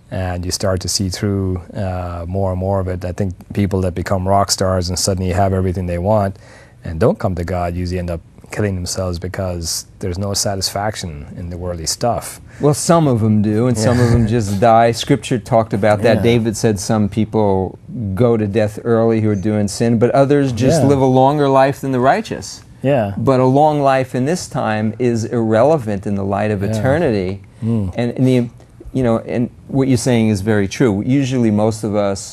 and you start to see through more and more of it. I think people that become rock stars and suddenly have everything they want and don't come to God usually end up killing themselves because there's no satisfaction in the worldly stuff. Well, some of them do, and some of them just die. Scripture talked about that. David said some people go to death early who are doing sin, but others just live a longer life than the righteous. Yeah. But a long life in this time is irrelevant in the light of eternity. And what you're saying is very true. Usually most of us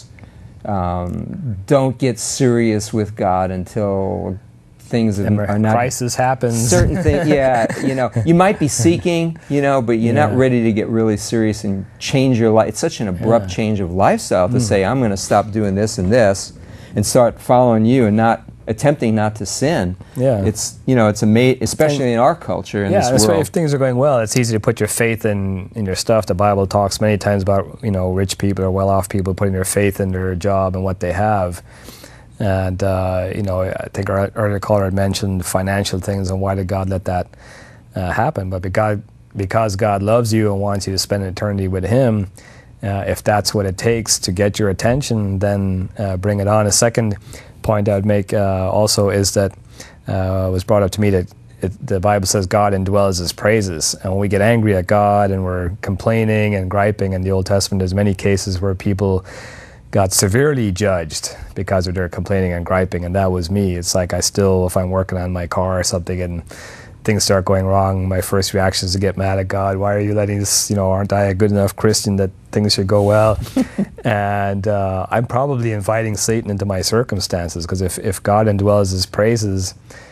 don't get serious with God until things are not... crisis happens. Certain things, you might be seeking, but you're not ready to get really serious and change your life. It's such an abrupt change of lifestyle to say, I'm going to stop doing this and start following you and attempting not to sin. Yeah. It's, it's amazing, especially in our culture, in this world. If things are going well, it's easy to put your faith in your stuff. The Bible talks many times about, rich people or well-off people putting their faith in their job and what they have. And, I think our earlier caller had mentioned financial things and why did God let that happen. But because God loves you and wants you to spend eternity with Him, if that's what it takes to get your attention, then bring it on. A second point I would make also is that was brought up to me that the Bible says God indwells His praises. And when we get angry at God and we're complaining and griping in the Old Testament, there's many cases where people got severely judged because of their complaining and griping, and that was me. It's like if I'm working on my car or something and things start going wrong, my first reaction is to get mad at God. Why are you letting this, aren't I a good enough Christian that things should go well? And I'm probably inviting Satan into my circumstances, because if God indwells His praises,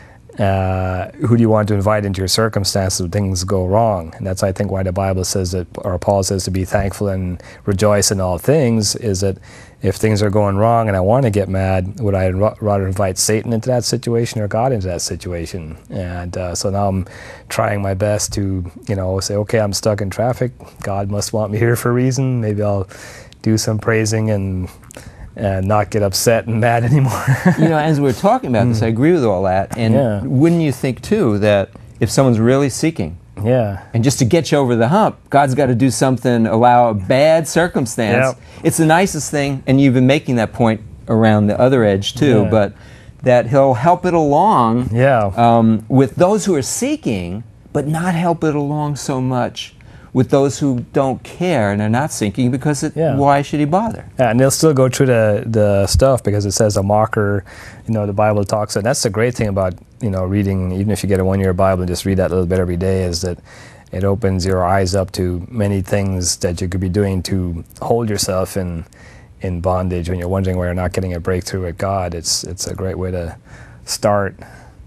who do you want to invite into your circumstances when things go wrong? And that's, I think, why the Bible says that, or Paul says, to be thankful and rejoice in all things, is that if things are going wrong and I want to get mad, would I rather invite Satan into that situation or God into that situation? And so now I'm trying my best to, say, okay, I'm stuck in traffic. God must want me here for a reason. Maybe I'll do some praising and not get upset and mad anymore. As we're talking about this, I agree with all that. And wouldn't you think, too, that if someone's really seeking, and just to get you over the hump, God's got to do something, allow a bad circumstance. It's the nicest thing, and you've been making that point around the other edge, too, but that He'll help it along with those who are seeking, but not help it along so much with those who don't care and are not seeking, because why should He bother? Yeah, and they'll still go through the stuff, because it says a mocker, the Bible talks, and that's the great thing about, reading, even if you get a one-year Bible and just read that little bit every day, is that it opens your eyes up to many things that you could be doing to hold yourself in bondage when you're wondering why you're not getting a breakthrough with God. It's a great way to start.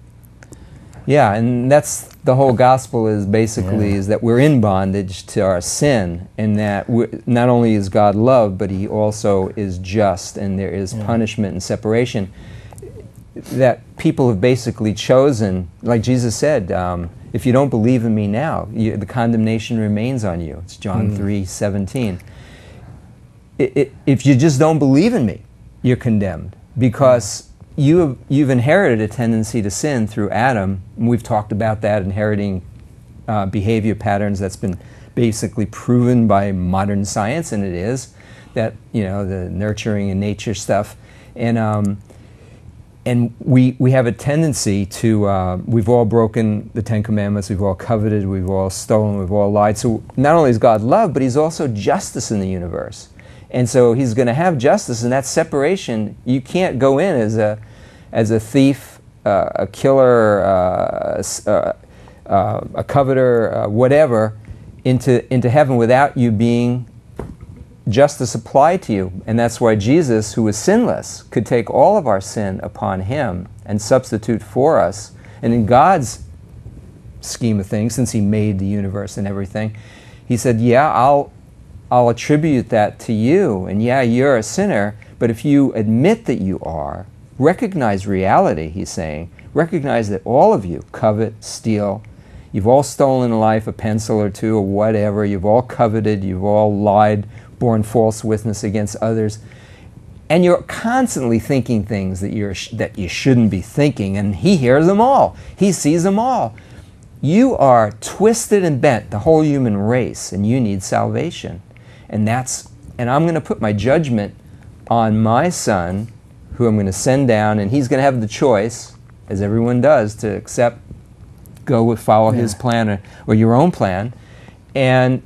Yeah, and that's the whole gospel is basically is that we're in bondage to our sin, and that not only is God love, but He also is just, and there is punishment and separation that people have basically chosen. Like Jesus said, if you don't believe in me now, the condemnation remains on you. It's John 3:17. If you just don't believe in me, you're condemned, because you've inherited a tendency to sin through Adam. And we've talked about that, inheriting behavior patterns that's been basically proven by modern science, and it is that, the nurturing and nature stuff. And we have a tendency to, we've all broken the Ten Commandments, we've all coveted, we've all stolen, we've all lied. So not only is God love, but He's also justice in the universe. And so He's going to have justice, and that separation, you can't go in as a thief, a killer, a coveter, whatever, into heaven without you being justice applied to you. And that's why Jesus, who was sinless, could take all of our sin upon Him and substitute for us. And in God's scheme of things, since He made the universe and everything, He said, I'll attribute that to you, and you're a sinner, but if you admit that you are, recognize reality, He's saying, recognize that all of you covet, steal, you've all stolen in life a pencil or two or whatever, you've all coveted, you've all lied, borne false witness against others, and you're constantly thinking things that you shouldn't be thinking, and He hears them all, He sees them all. You are twisted and bent, the whole human race, and you need salvation. and I'm going to put my judgment on my son, who I'm going to send down, and he's going to have the choice, as everyone does, to follow his plan or your own plan. And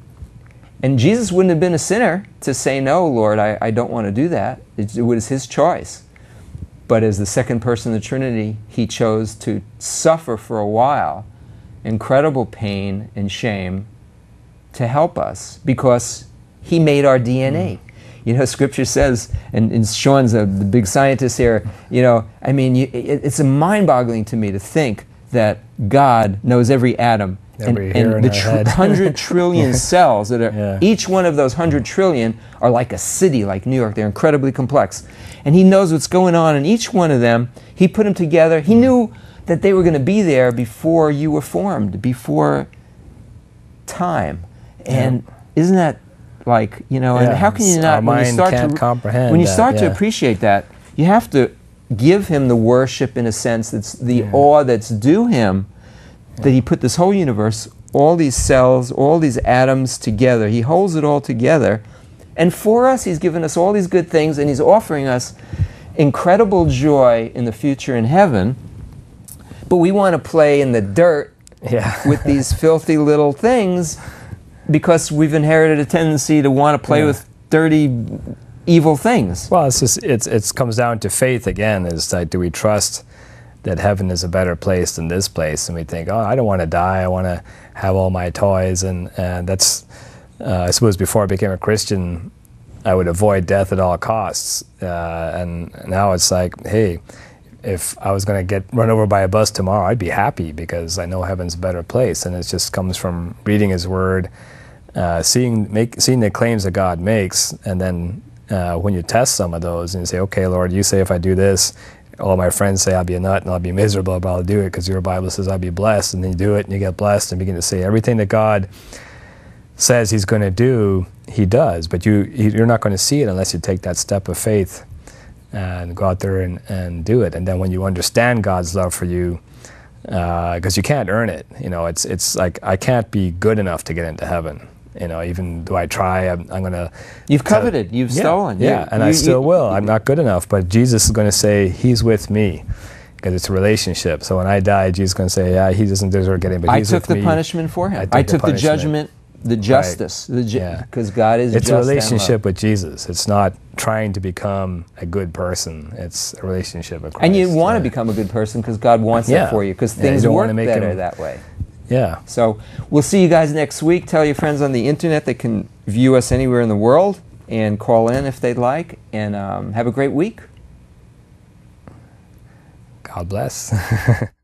Jesus wouldn't have been a sinner to say, no, Lord, I don't want to do that. It was his choice. But as the second person of the Trinity, he chose to suffer for a while incredible pain and shame to help us, because he made our DNA. You know, Scripture says, and Sean's the big scientist here, you know, I mean, it's mind-boggling to me to think that God knows every atom and the 100 trillion cells that are, each one of those 100 trillion are like a city, like New York. They're incredibly complex. And he knows what's going on in each one of them. He put them together. He knew that they were going to be there before you were formed, before time. And isn't that like, you know, and how can you not, our mind can't comprehend when you start to appreciate that, you have to give him the worship, in a sense, that's the awe that's due him, that he put this whole universe, all these cells, all these atoms together. He holds it all together. And for us, he's given us all these good things, and he's offering us incredible joy in the future in heaven. But we want to play in the dirt with these filthy little things, because we've inherited a tendency to want to play with dirty, evil things. Well, it comes down to faith again. Is like, do we trust that heaven is a better place than this place? And we think, oh, I don't want to die. I want to have all my toys. And that's, I suppose before I became a Christian, I would avoid death at all costs. And now it's like, hey, if I was going to get run over by a bus tomorrow, I'd be happy, because I know heaven's a better place. And it just comes from reading his word, seeing the claims that God makes, and then when you test some of those and you say, okay, Lord, you say if I do this, all my friends say I'll be a nut and I'll be miserable, but I'll do it because your Bible says I'll be blessed. And then you do it and you get blessed and begin to say everything that God says he's going to do, he does. But you're not going to see it unless you take that step of faith and go out there and do it. And then when you understand God's love for you, because you can't earn it, you know, it's like, I can't be good enough to get into heaven. You know, even though I try, I'm going to... You've coveted, you've stolen. Yeah, and I still will. I'm not good enough, but Jesus is going to say, he's with me, because it's a relationship. So when I die, Jesus is going to say, yeah, he doesn't deserve getting, but he's with me. I took the punishment for him. I took the judgment, the justice, because God is just. It's a relationship with Jesus. It's not trying to become a good person. It's a relationship with Christ. And you want to become a good person because God wants that for you, because things work better that way. Yeah. So we'll see you guys next week. Tell your friends on the internet they can view us anywhere in the world, and call in if they'd like. And have a great week. God bless.